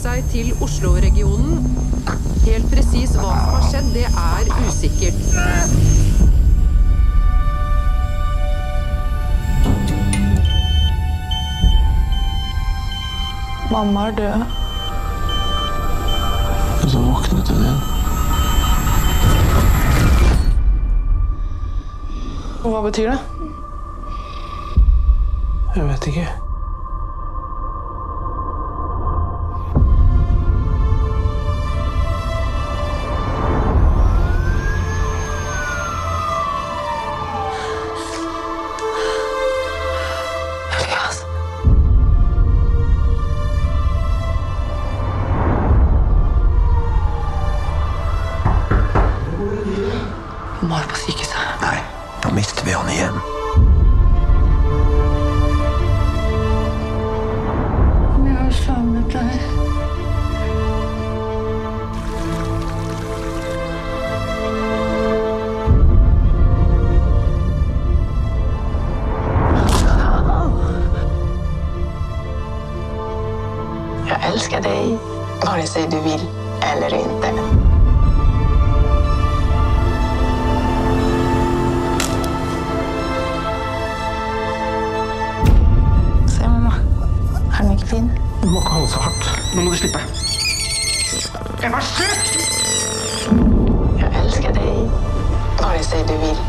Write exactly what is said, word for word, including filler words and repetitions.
seg til Oslo-regionen. Helt presis hva som har skjedd, det er usikkert. Mamma er død. Og så våknet hun igjen. Hva betyr det? Jeg vet ikke. Elias. Mamma er på sykehuset. Nei, da mister vi henne igjen. Jeg har savnet deg. Jag älskar dig, vare sig du vill eller inte. Se, mamma. Er den ikke fin? Du må ikke holde så hardt. Nå må du slippe. Jag älskar dig, vare sig du vill